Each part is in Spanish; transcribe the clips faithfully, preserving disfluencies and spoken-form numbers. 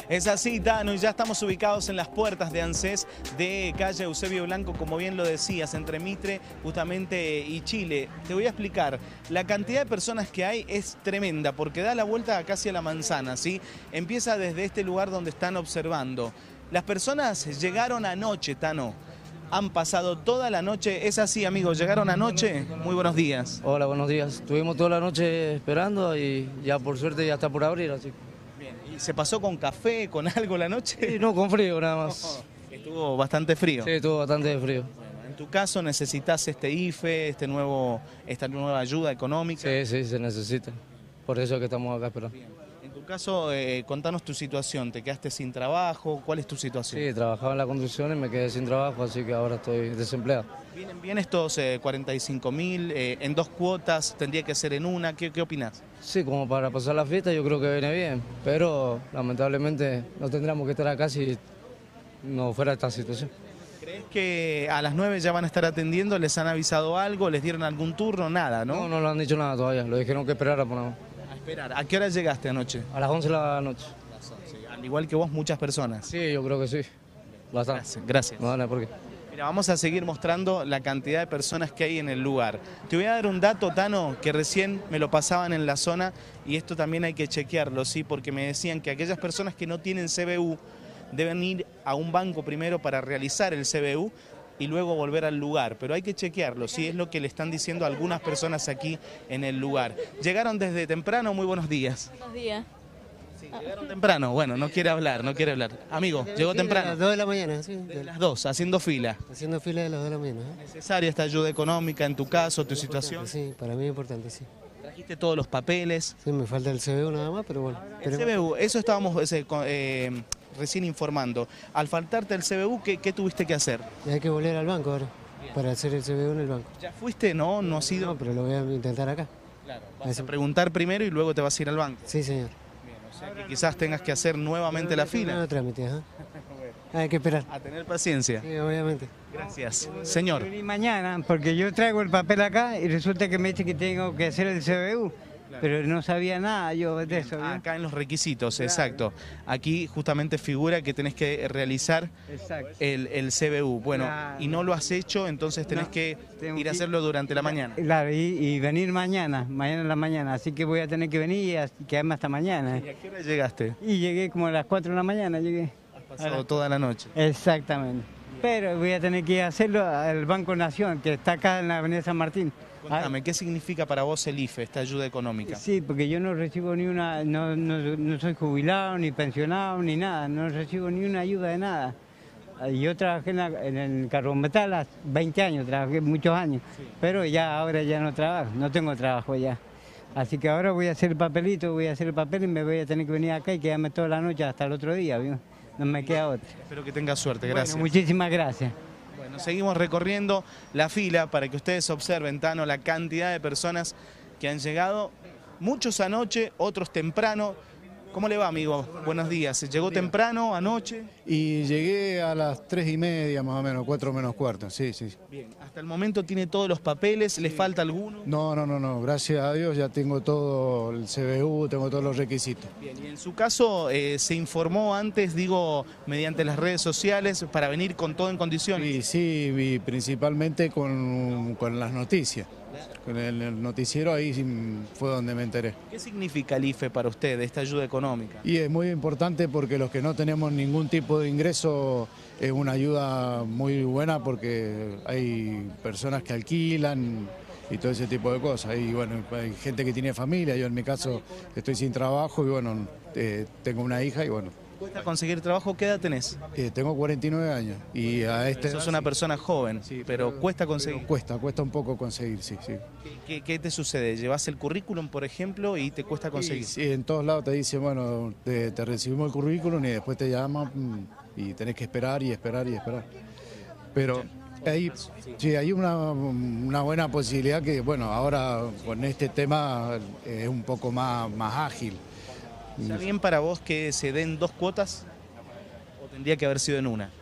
Es así, Tano, y ya estamos ubicados en las puertas de ANSES de calle Eusebio Blanco, como bien lo decías, entre Mitre justamente y Chile. Te voy a explicar, la cantidad de personas que hay es tremenda, porque da la vuelta casi a la manzana, ¿sí? Empieza desde este lugar donde están observando. Las personas llegaron anoche, Tano. Han pasado toda la noche, es así, amigos, llegaron anoche. Muy buenos días. Hola, buenos días. Estuvimos toda la noche esperando y ya por suerte ya está por abrir, así. Bien. ¿Y se pasó con café, con algo la noche? Sí, no, con frío nada más. Estuvo bastante frío. Sí, estuvo bastante frío. Bueno, en tu caso necesitas este I F E, este nuevo, esta nueva ayuda económica. Sí, sí, se necesita. Por eso es que estamos acá esperando. Bien. En tu caso, eh, contanos tu situación. ¿Te quedaste sin trabajo? ¿Cuál es tu situación? Sí, trabajaba en la construcción y me quedé sin trabajo, así que ahora estoy desempleado. ¿Vienen bien estos eh, cuarenta y cinco mil eh, en dos cuotas? ¿Tendría que ser en una? ¿Qué, qué opinás? Sí, como para pasar la fiesta yo creo que viene bien, pero lamentablemente no tendríamos que estar acá si no fuera esta situación. ¿Crees que a las nueve ya van a estar atendiendo? ¿Les han avisado algo? ¿Les dieron algún turno? Nada, ¿no? No, no lo han dicho nada todavía, lo dijeron que esperara por nada. A esperar. ¿A qué hora llegaste anoche? A las once de la noche. Al igual que vos, muchas personas. Sí, yo creo que sí. Bastante. Gracias. Gracias. No, no, ¿por qué? Mira, vamos a seguir mostrando la cantidad de personas que hay en el lugar. Te voy a dar un dato, Tano, que recién me lo pasaban en la zona y esto también hay que chequearlo, ¿sí? Porque me decían que aquellas personas que no tienen C B U deben ir a un banco primero para realizar el C B U y luego volver al lugar. Pero hay que chequearlo, ¿sí? Es lo que le están diciendo algunas personas aquí en el lugar. Llegaron desde temprano, muy buenos días. Buenos días. Sí, llegaron temprano, bueno, no quiere hablar, no quiere hablar. Amigo, llegó temprano. A las dos de la mañana, sí. Desde las dos, haciendo fila. Haciendo fila de las dos de la mañana. ¿eh? ¿Necesaria esta ayuda económica en tu caso, tu situación? Sí, para mí es importante, sí. Trajiste todos los papeles. Sí, me falta el C B U nada más, pero bueno. El C B U, eso estábamos ese, co- eh, recién informando. Al faltarte el C B U, ¿qué, qué tuviste que hacer? Y hay que volver al banco ahora, para hacer el C B U en el banco. ¿Ya fuiste? No, no has ido. No, pero lo voy a intentar acá. Claro, vas a preguntar primero y luego te vas a ir al banco. Sí, señor. Bien, o sea que quizás tengas que hacer nuevamente la fila. No, trámite, ajá. Hay que esperar. A tener paciencia. Sí, obviamente. Gracias. Señor. Vení mañana, porque yo traigo el papel acá y resulta que me dice que tengo que hacer el C B U, pero no sabía nada yo de eso. ¿no? Acá en los requisitos, exacto. Aquí justamente figura que tenés que realizar Exacto. el, el C B U. Bueno, Claro. y no lo has hecho, entonces tenés No, que tengo ir a que- hacerlo durante la mañana. Claro, y, y venir mañana, mañana en la mañana, así que voy a tener que venir y as- quedarme hasta mañana. ¿Y a qué hora llegaste? Y llegué como a las cuatro de la mañana, llegué. Has pasado toda la noche. Exactamente. Pero voy a tener que ir a hacerlo al Banco Nación, que está acá en la Avenida San Martín. Contame, ¿qué significa para vos el I F E, esta ayuda económica? Sí, porque yo no recibo ni una, no, no, no soy jubilado, ni pensionado, ni nada, no recibo ni una ayuda de nada. Yo trabajé en, la- en el carbón metal hace veinte años, trabajé muchos años, pero ya ahora ya no trabajo, no tengo trabajo ya. Así que ahora voy a hacer el papelito, voy a hacer el papel y me voy a tener que venir acá y quedarme toda la noche hasta el otro día, ¿vio? No me queda otra. Espero que tengas suerte, gracias. Bueno, muchísimas gracias. Bueno, seguimos recorriendo la fila para que ustedes observen, Tano, la cantidad de personas que han llegado. Muchos anoche, otros temprano. ¿Cómo le va, amigo? Buenos días. ¿Llegó temprano, anoche? Y llegué a las tres y media más o menos, cuatro menos cuarto, sí, sí. Bien. Hasta el momento tiene todos los papeles, ¿le falta alguno? No, no, no, no, gracias a Dios ya tengo todo el C B U, tengo todos los requisitos. Bien, y en su caso, eh, ¿se informó antes, digo, mediante las redes sociales, para venir con todo en condiciones? Y sí, y principalmente con, con las noticias. Con el, el noticiero ahí sí fue donde me enteré. ¿Qué significa el I F E para usted, esta ayuda económica? Y es muy importante porque los que no tenemos ningún tipo de ingreso es una ayuda muy buena porque hay personas que alquilan y todo ese tipo de cosas. Y bueno, hay gente que tiene familia, yo en mi caso estoy sin trabajo y bueno, eh, tengo una hija y bueno, ¿Cuesta conseguir trabajo? ¿Qué edad tenés? eh, tengo cuarenta y nueve años y a este Sos una persona joven, pero cuesta conseguir. pero cuesta, cuesta un poco conseguir, sí, sí. ¿Qué, qué te sucede? ¿Llevas el currículum, por ejemplo, y te cuesta conseguir? Sí, en todos lados te dicen, bueno, te, te recibimos el currículum y después te llaman mm, y tenés que esperar y esperar y esperar. Pero hay, sí, hay una, una buena posibilidad que, bueno, ahora con este tema es un poco más, más ágil. ¿Está bien para vos que se den dos cuotas o tendría que haber sido en una?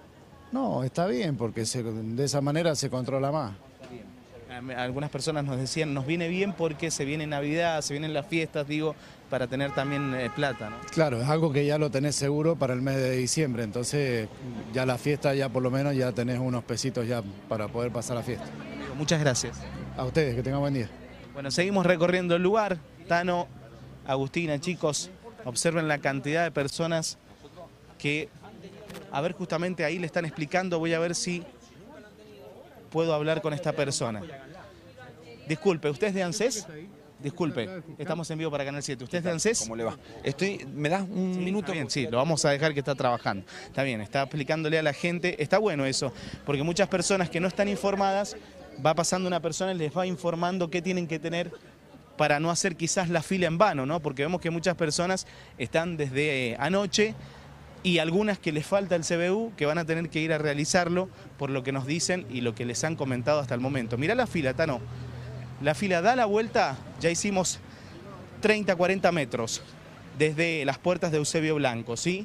No, está bien porque se- de esa manera se controla más. Algunas personas nos decían, nos viene bien porque se viene Navidad, se vienen las fiestas, digo, para tener también eh, plata, ¿no? Claro, es algo que ya lo tenés seguro para el mes de diciembre, entonces ya la fiesta ya por lo menos ya tenés unos pesitos ya para poder pasar la fiesta. Muchas gracias. A ustedes, que tengan buen día. Bueno, seguimos recorriendo el lugar. Tano, Agustina, chicos, observen la cantidad de personas que, a ver, justamente ahí le están explicando. Voy a ver si puedo hablar con esta persona. Disculpe, ¿usted es de ANSES? Disculpe, estamos en vivo para Canal siete. ¿Usted es de ANSES? ¿Cómo le va? Estoy, ¿me das un Sí, minuto? está bien, sí, lo vamos a dejar que está trabajando. Está bien, está explicándole a la gente. Está bueno eso, porque muchas personas que no están informadas, va pasando una persona y les va informando qué tienen que tener para no hacer quizás la fila en vano, ¿no? Porque vemos que muchas personas están desde eh, anoche y algunas que les falta el C B U, que van a tener que ir a realizarlo por lo que nos dicen y lo que les han comentado hasta el momento. Mirá la fila, Tano. La fila da la vuelta, ya hicimos treinta, cuarenta metros desde las puertas de Eusebio Blanco, ¿sí?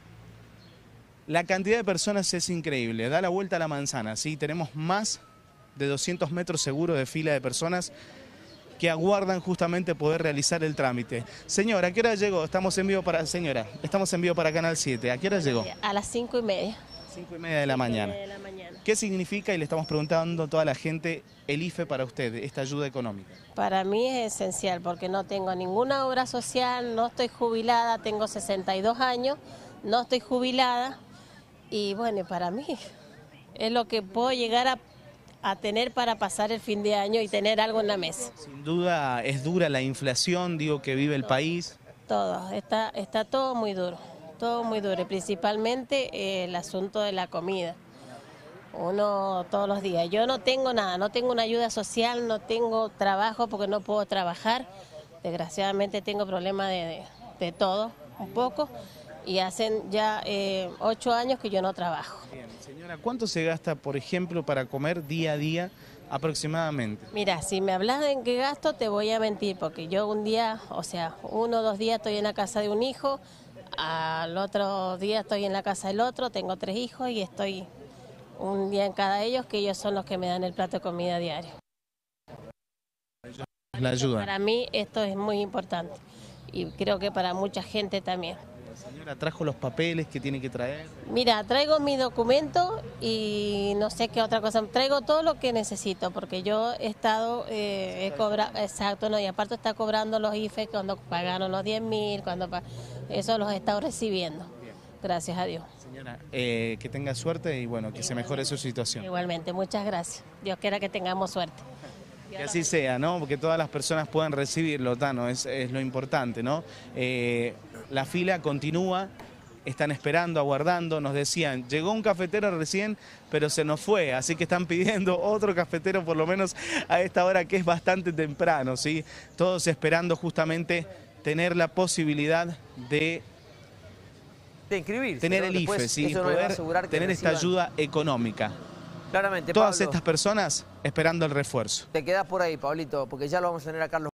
La cantidad de personas es increíble, da la vuelta a la manzana, ¿sí? Tenemos más de doscientos metros seguros de fila de personas que aguardan justamente poder realizar el trámite. Señora, ¿a qué hora llegó? Estamos en vivo para, señora, estamos en vivo para Canal siete. ¿A qué hora llegó? A las cinco y media. Cinco y media de la mañana. De la mañana. ¿Qué significa, y le estamos preguntando a toda la gente, el I F E para usted, esta ayuda económica? Para mí es esencial porque no tengo ninguna obra social, no estoy jubilada, tengo sesenta y dos años, no estoy jubilada y bueno, para mí es lo que puedo llegar a, a tener para pasar el fin de año y tener algo en la mesa. Sin duda es dura la inflación, digo, que vive el país. Todo, está, está todo muy duro, todo muy duro y principalmente eh, el asunto de la comida. Uno todos los días. Yo no tengo nada, no tengo una ayuda social, no tengo trabajo porque no puedo trabajar. Desgraciadamente tengo problemas de, de, de todo, un poco, y hacen ya eh, ocho años que yo no trabajo. Bien, señora, ¿cuánto se gasta, por ejemplo, para comer día a día aproximadamente? Mira, si me hablas de en qué gasto, te voy a mentir, porque yo un día, o sea, uno o dos días estoy en la casa de un hijo, al otro día estoy en la casa del otro, tengo tres hijos y estoy un día en cada de ellos, que ellos son los que me dan el plato de comida diario. La ayuda. Para mí esto es muy importante y creo que para mucha gente también. Señora, ¿trajo los papeles que tiene que traer? Mira, traigo mi documento y no sé qué otra cosa. Traigo todo lo que necesito porque yo he estado, eh, he cobrado, exacto, no, y aparte está cobrando los I F E cuando pagaron los diez mil, cuando eso los he estado recibiendo. Gracias a Dios. Señora, eh, que tenga suerte y bueno, que se mejore su situación. Igualmente, muchas gracias. Dios quiera que tengamos suerte. Que así sea, ¿no? Porque todas las personas puedan recibirlo, Tano, es, es lo importante, ¿no? Eh, la fila continúa, están esperando, aguardando, nos decían, llegó un cafetero recién, pero se nos fue, así que están pidiendo otro cafetero por lo menos a esta hora que es bastante temprano, ¿sí? Todos esperando justamente tener la posibilidad de de inscribirse, tener ¿no? el I F E, Después, ¿sí? eso no le va a Poder asegurar que tener esta reciban. ayuda económica. Claramente, Todas Pablo, estas personas esperando el refuerzo. te quedás por ahí, Pablito, porque ya lo vamos a tener a Carlos.